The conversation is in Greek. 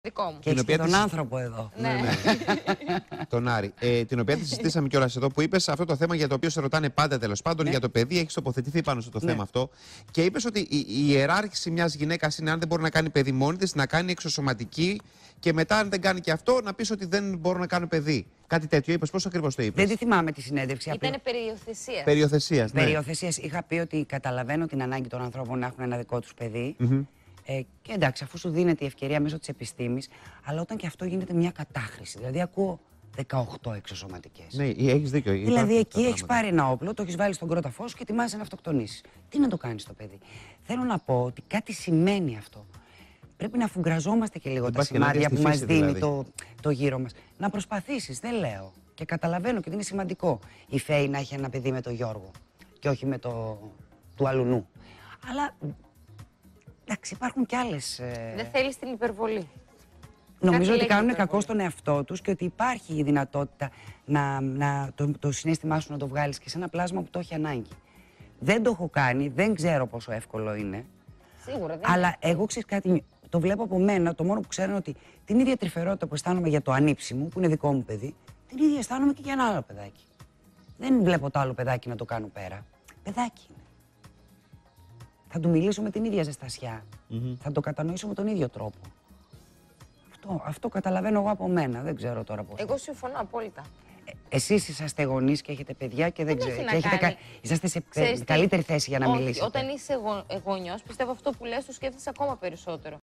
Δικό μου. Και έχεις τον άνθρωπο εδώ. Ναι. Τον Άρη. Την οποία τη συζητήσαμε κιόλας εδώ που είπες αυτό το θέμα για το οποίο σε ρωτάνε πάντα τέλος πάντων. Ναι. Για το παιδί, έχεις τοποθετηθεί πάνω στο θέμα αυτό. Και είπες ότι η ιεράρχηση μιας γυναίκας είναι αν δεν μπορεί να κάνει παιδί μόνη της, να κάνει εξωσωματική και μετά, αν δεν κάνει και αυτό, να πεις ότι δεν μπορώ να κάνω παιδί. Κάτι τέτοιο είπες. Πώς ακριβώς το είπες? Δεν τη θυμάμαι τη συνέντευξη. Ήταν περιοθεσία. Περιοθεσίας. Ναι. Περιοθεσίας. Είχα πει ότι καταλαβαίνω την ανάγκη των ανθρώπων να έχουν ένα δικό τους παιδί. Και εντάξει, αφού σου δίνεται η ευκαιρία μέσω της επιστήμης, αλλά όταν και αυτό γίνεται μια κατάχρηση. Δηλαδή, ακούω 18 εξωσωματικές. Ναι, έχεις δίκιο. Δηλαδή, εκεί έχεις πάρει ένα όπλο, το έχεις βάλει στον κρόταφό σου και ετοιμάζεσαι να αυτοκτονήσεις. Τι να το κάνεις το παιδί? Θέλω να πω ότι κάτι σημαίνει αυτό. Πρέπει να αφουγκραζόμαστε και λίγο τα σημάδια που μας δίνει δηλαδή το γύρο μας. Να προσπαθήσεις, δεν λέω. Και καταλαβαίνω και ότι είναι σημαντικό η Φέη να έχει ένα παιδί με τον Γιώργο και όχι με του αλουνού. Αλλά εντάξει, υπάρχουν κι άλλες. Δεν θέλεις την υπερβολή. Νομίζω ότι κάνουν κακό στον εαυτό τους και ότι υπάρχει η δυνατότητα το συναίσθημά σου να το βγάλεις και σε ένα πλάσμα που το έχει ανάγκη. Δεν το έχω κάνει, δεν ξέρω πόσο εύκολο είναι. Σίγουρα δεν αλλά είναι. εγώ ξέρεις κάτι, το βλέπω από μένα, το μόνο που ξέρω είναι ότι την ίδια τρυφερότητα που αισθάνομαι για το ανήψι μου, που είναι δικό μου παιδί, την ίδια αισθάνομαι και για ένα άλλο παιδάκι. Δεν βλέπω το άλλο παιδάκι να το κάνω πέρα. Παιδάκι είναι. Θα του μιλήσω με την ίδια ζεστασιά. Θα το κατανοήσω με τον ίδιο τρόπο. Αυτό καταλαβαίνω εγώ από μένα. Δεν ξέρω τώρα πώς. Εγώ συμφωνώ απόλυτα. Εσείς είσαστε γονείς και έχετε παιδιά και δεν ξέρω. Είσαστε σε Ξέρεις καλύτερη θέση για να μιλήσετε. Όταν είσαι γονιός, πιστεύω αυτό που λες το σκέφτεσαι ακόμα περισσότερο.